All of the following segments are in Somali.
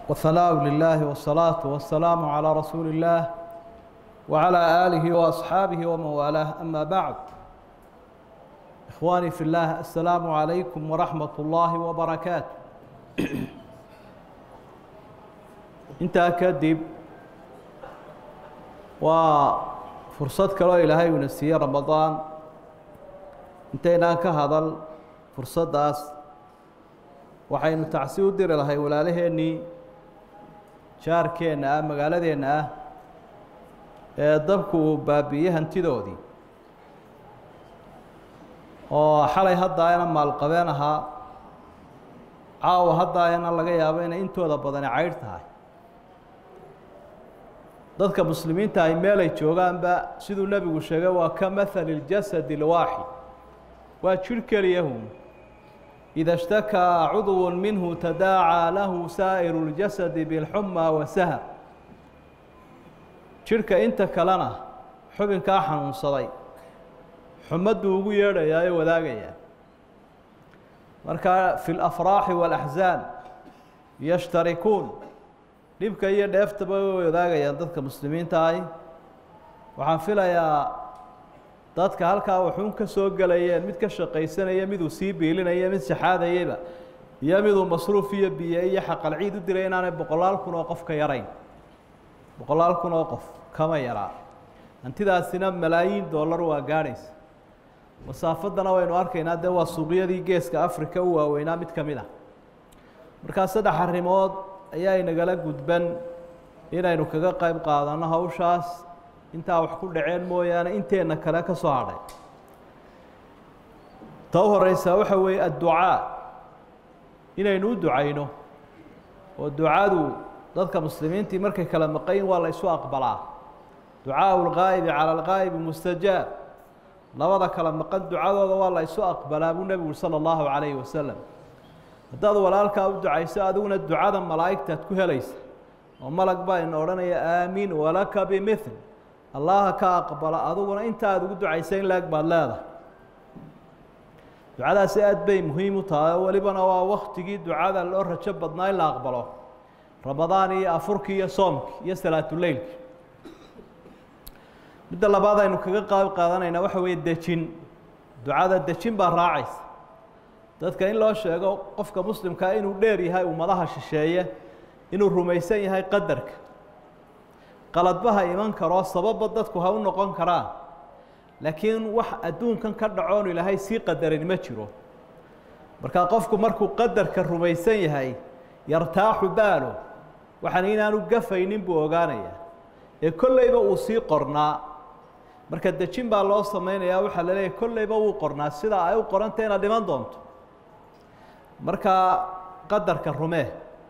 والثناء لله والصلاة والسلام على رسول الله وعلى آله وأصحابه ومن والاه أما بعد. إخواني في الله، السلام عليكم ورحمة الله وبركاته. intaa kadib waa fursad kaloo ilaahay una siiyey ramadaan. intaynaan ka hadal fursaddaas waxaynu tacsi u diri lahay walaalaheennii jaarkeenna ah, magaaladeenna ah ee dabku uu baabi'iyey hantidoodii, oo xalay hadda ayna maalqabeen ahaa, caawa hadda ayna laga yaabo inay intooda badani caydh tahay. dadka muslimiinta ay meel ay joogaanba siduu nebigu sheegay waa ka mahali اljasadi اlwaaxid, waa jir keliyahun ida اshtakaa cudw minhu tadaacaa lahu saa'iru اljasadi biاlxuma wasahar. jirhka inta kalena xubinkaa xanuunsaday xumaduu ugu yeedhayaa ee wadaagayaa. marka fi اlafraaxi wاlaxzaan yashtarikuun, dhibka iyo dheeftaba way wadaagayaan dadka muslimiinta ahi. waxaan filayaa dadka halkaa waxuun ka soo gelayeen, mid ka shaqaysanaya, miduu sii biilinaya, mid shaxaadayeyba, iyo miduu masruuf iyo biyo iyo xaqal ciid u diray inaanay 100,000 kun oo qof ka yarayn. 100,000 kun oo qof kama yaraa. hantidaasina malaayiin dollar waa gaadhaysa. masaafaddana waynu arkaynaa, dee waa suuqyadii geeska africa u waaweynaa mid ka mid ah. markaa 3 arrimood ayaa inagala gudban inaynu kaga qayb qaadanno hawshaas. intaa wax ku dhaceen mooyaane inteenna kale ka soo hadhay. ta u horeysaa waxa weeye adducaa, inaynu u ducayno. oo ducadu dadka muslimiintii markay kala maqayn waa la isu aqbalaa. ducaau lgaa'ibi cala algaa'ibi mustajaab. labada kala maqan ducadooda waa la isu aqbalaa buu nebigu sala allahu calayhi wasalam. haddaad walaalkaa u ducayso adiguna ducada malaa'igtaad ku helaysa, oo malag baa ina odhanaya aamiin walaka bimil, allaha ka aqbala, adiguna inta aad ugu ducaysa in laeg baad leedahay. ducadaasi aad bay muhiim u tahay, oo welibana waa waktigii ducada loo rajo badnaa in la aqbalo. ramadaan iyo afurkii iyo soomkii iyo salaatuleylkii. midda labaad aynu kaga qayb qaadanaynaa waxa weeye dejin. ducada dejin baa raacaysa. dadka in loo sheego qofka muslimkaa inuu dheer yahay ummadaha shisheeye, inuu rumaysan yahay qadarka, qaladbaha iman karoo sababba dadku ha u noqon karaan, laakiin wax adduunkan ka dhacoon ilaahay sii qadarin ma jiro. markaa qofku markuu qadarka rumaysan yahay yartaaxu baalo, waxaan inaanu gafaynin buu ogaanayaa, ee kollayba uu sii qornaa. marka dejin baa loo samaynayaa, waxaa la leeyahay kollayba wuu qornaa, sidaa ay u qorantay inaad dhiman doonto. markaa qadarka rumee.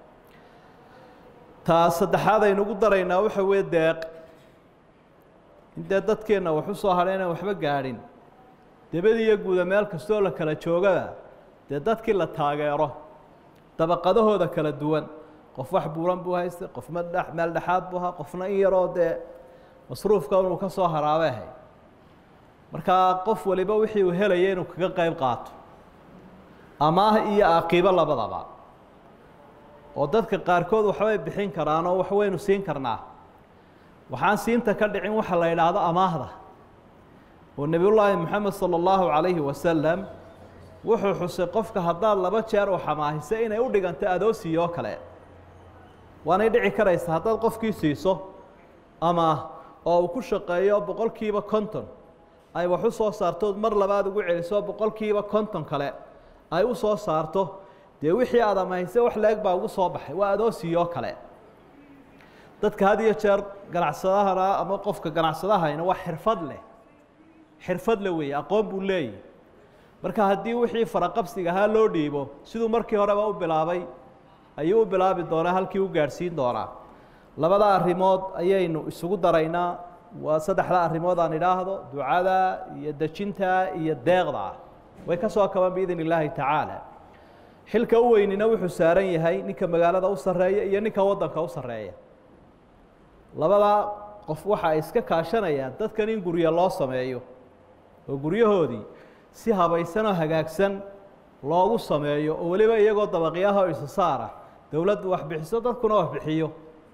taa saddexaad aynu ugu daraynaa waxa weeye deeq. in dee dadkeenna wax u soo hadhay inaan waxba gaadhin, debadii iyo guuda meel kastoo la kala joogaba dee dadkii la taageero dabaqadahooda kala duwan. qof wax buuran buu haystay, qof meel dhexaad buu ahaa, qofna in yaroo dee masruufka inuu ka soo haraabay ahay. markaa qof waliba wixii uu helaya inuu kaga qayb qaato, amaah iyo aaqiibo labadaba. oo dadka qaarkood waxbay bixin karaan oo waxwaynu siin karnaa. waxaan siinta ka dhicin waxa la yidhaahdo amaahda. oo nebiyullaahi moxamed sala allahu calayhi wasalam wuxuu xusay qofka haddaad 2 jeer u xamaahisa inay u dhigantay adoo siiyoo kale. waanay dhici karaysa haddaad qofkii siiso amaah oo uu ku shaqeeyo 50% ay wax u soo saartood mar labaad ugu celiso 50% kale ay u soo saarto, dee wixii aad amaahayse wax la-eg baa ugu soo baxay, waa adoo siiyoo kale. dadka had iyo jeer ganacsadahana ama qofka ganacsadahayna waa xirfad leh. xirfad le weeye, aqoon buu leeyahy. marka haddii wixii faraqabsiga ahaa loo dhiibo, siduu markii horeba u bilaabay ayuu u bilaabi doonaa, halkii u gaadhsiin doonaa. labada arrimood ayaynu isugu daraynaa. waa 3da arrimood aan idhaahdo, ducada iyo dejinta iyo deeqda. way ka soo kaban biidn illaahi tacaala. xilka u weynina wuxuu saaran yahay ninka magaalada u sarreeya iyo ninka waddanka u sarreeya. labada qof waxa ay iska kaashanayaan dadkan in guryo loo sameeyo, oo guryahoodii si habaysan oo hagaagsan loogu sameeyo, oo weliba iyagoo dabaqyaha isa saara dawladdu wax bixiso dadkuna wax bixiyo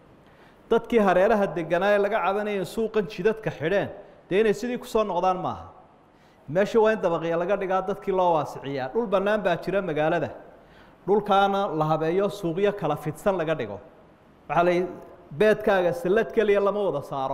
dadkii hareeraha deganaa ee laga cabanayay suuqan jidadka xidheen dee inay sidii kusoo noqdaan maaha meesha waa in dabaqya laga dhigaa dadkii loo waasiciyaa dhul bannaan baa jira magaalada dhulkaana la habeeyo suuqyo kala fidsan laga dhigo waxaa la beedkaaga sallad keliya lama wada saaro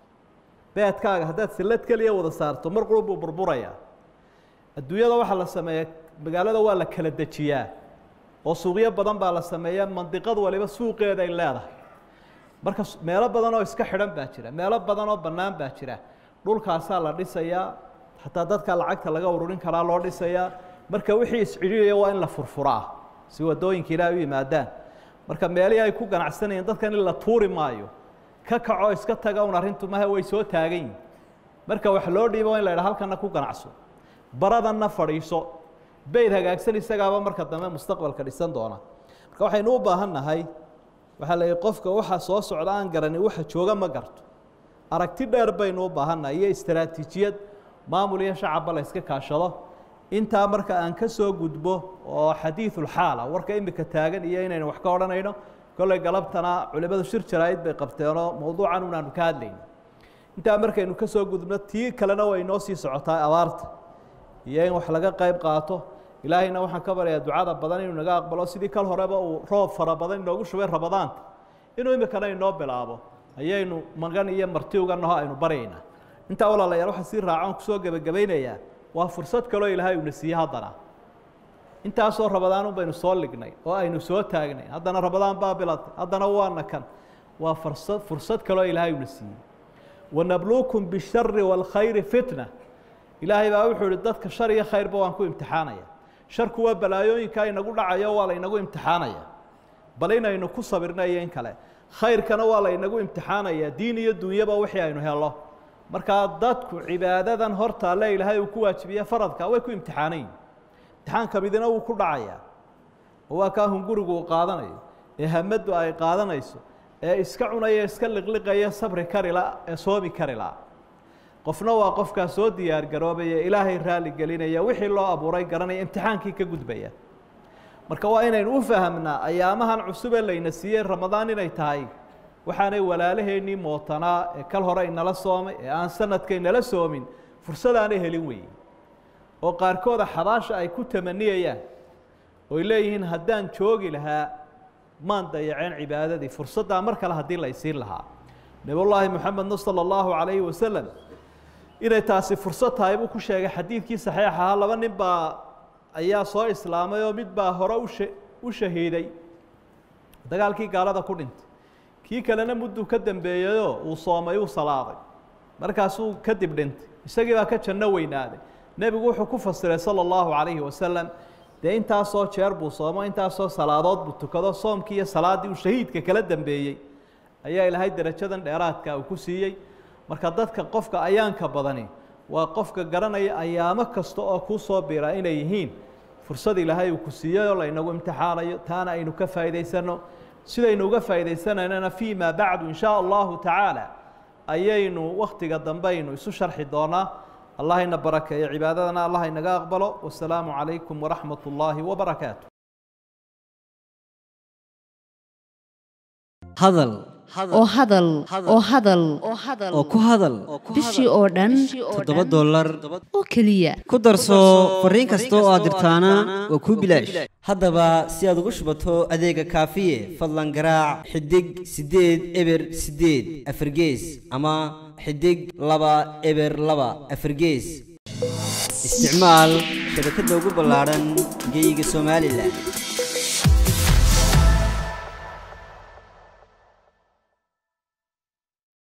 beedkaaga haddaad sallad keliya wada saarto mar qurub buu burburayaa adduunyada waxaa la sameeyaa magaalada waa la kala dejiyaa oo suuqyo badan baa la sameeyaa mandiqad waliba suuqeeda ay leedahay marka meelo badan oo iska xidhan baa jira meelo badan oo bannaan baa jira dhulkaasaa la dhisayaa xataa dadka lacagta laga ururin karaa loo dhisayaa marka wixii iscidhiiraya waa in la furfuraa si wadooyinka ilaahay u yimaadaan marka meelihii ay ku ganacsanayeen dadkan in la tuuri maayo ka kaco iska taga un arrintu maha way soo taagan yihin marka wax loo dhiibo in la yidhaha halkana ku ganacso baradanna fadhiiso beyd hagaagsan isagaaba marka dambe mustaqbalka dhisan doona marka waxaynu u baahan nahay waxaa la yidhi qofka waxa soo socda aan garanin waxa jooga ma garto aragti dheer baynu u baahan nahay iyo istaraatiijiyad maamul iyo shacabba la iska kaashado intaa marka aan ka soo gudbo oo xadiiثul xaala warka imika taagan iyo inaynu wax ka odhanayno kolley galabtana culimadu shir jaraa'id bay qabteenoo mawduucan unaanu ka hadlayno intaa markaynu ka soo gudubno tii kalena way inoo sii socotaa abaarta iyo in wax laga qayb qaato ilaahayna waxaan ka baryayaa ducada badan inuu naga aqbalo sidii kal horeba uu roob fara badan inoogu shubay ramadaanta inuu imikana inoo bilaabo ayaynu magan iyo marti uga naho aynu baryaynaa intaa walaalayaal waxaa sii raacoon kusoo gebagabaynayaa waa fursad kaloo ilaahay uuna siiyey haddana intaasoo rabadaanun baynu soo lignay oo aynu soo taagnay haddana rabadaan baa bilatay haddana waana kan waa fursad kaloo ilaahay uuna siiyey wanabluukum bishari waalkhayri fitna ilaahay baa wuxuu ihi dadka shar iyo khayrba waan ku imtixaanaya sharku waa balaayooyinka inagu dhacayo waa laynagu imtixaanaya bal inaynu ku sabirnayo in kale khayrkana waa laynagu imtixaanaya diin iyo dunyaba wixii aynu helo markaa dadku cibaadadan horta le ilaahay uu ku waajibiye faradka way ku imtixaanayn imtixaanka midina wuu ku dhacayaa oo waa kaa hungurigu uu qaadanayo ee hamaddu ay qaadanayso ee iska cunaya iska liqliqaya sabri karila ee soomi karila qofna waa qofkaa soo diyaar garoobaya ilaahay raali gelinaya wixii loo abuuray garanaya imtixaankii ka gudbaya marka waa inaynu u fahamnaa ayaamahan cusub ee layna siiyey ramadaan inay tahay waxaanay walaalaheennii mootanaa ee kal hore inala soomay ee aan sanadka inala soomin fursadaanay helin weeye oo qaarkooda xabaasha ay ku tamaniyayaan oy leeyihiin haddaan joogi lahaa maan dayaceen cibaadadii fursaddaa mar kale haddii la ysiin lahaa nabiyullaahi moxamedna sala allahu calayhi wasalam inay taasi fursad tahay buu ku sheegay xadiidkii saxiix ahaa laba nin baa ayaa soo islaamay oo mid baa hore u shahiiday dagaalkii gaalada ku dhintay kii kalena mudduu ka dambeeyeyoo uu soomay uu salaaday markaasuu kadib dhintay isagii baa ka janno weynaaday nebigu wuxuu ku fasiray sala allahu calayhi wasalam dee intaasoo jeer buu soomo intaasoo salaadood buu tukado soomkii iyo salaaddii uu shahiidka kala dambeeyey ayaa ilaahay derajadan dheeraadka uu ku siiyey marka dadka qofka ayaanka badani waa qofka garanaya ayaamo kasta oo kuu soo biira inay yihiin fursad ilaahay uu ku siiyey oo laynagu imtixaanayo taana aynu ka faa'iidaysanno sidaynu uga faa'iidaysananana fii ma bacdu in shaa allahu tacaala ayaynu wakhtiga dambaynu isu sharxi doonaa allah ina barakeeyo cibaadadana allah inaga aqbalo wasalaamu calaykum waraxmat ullaahi wabarakaatu hadal oo hadal oo hadal oo ku hadal bishii oo dhan $7 oo keliya ku darso fariin kasta oo aad dirtaana waa kuu bilaash haddaba si aad ugu shubato adeega kaafiye fadlan garaac xidig 8 eber 8 afargees ama xidig 2 eber 2 afargees isticmaal shabakadda ugu ballaaran geyga Soomaaliland